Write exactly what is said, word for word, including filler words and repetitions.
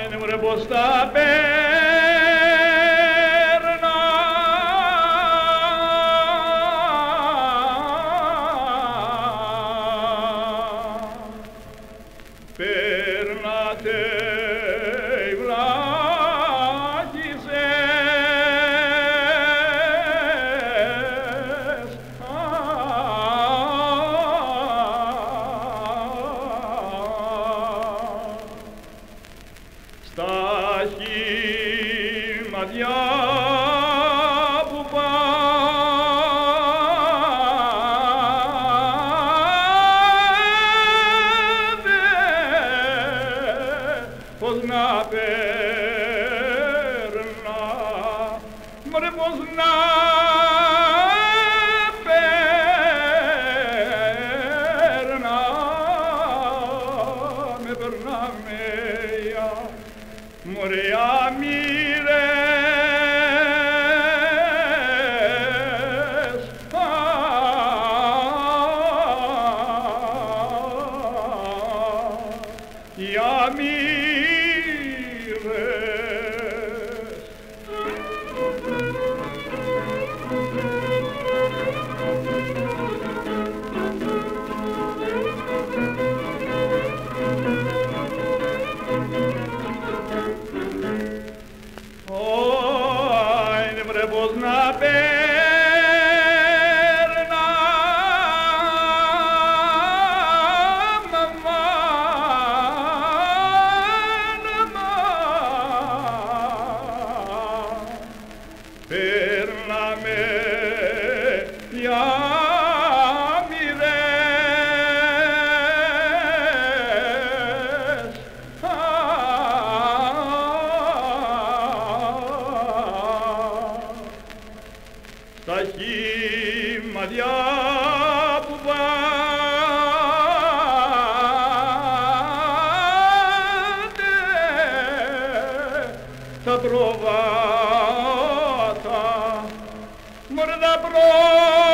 είναι βρε πως τα παίρνα Περνάτε οι βλάχισες στα χειμαδιά που πως να παίρνα, μωρέ πως να παίρνα, με περνάμε για μωρέ αμήρες, οι αμήρες. Ωι, βρε πως να παίρνα, μαμά, παίρναμε οι αμήρες, στα χειμαδιά που πάτε τα προβάτα, μωρέ τα προβάτα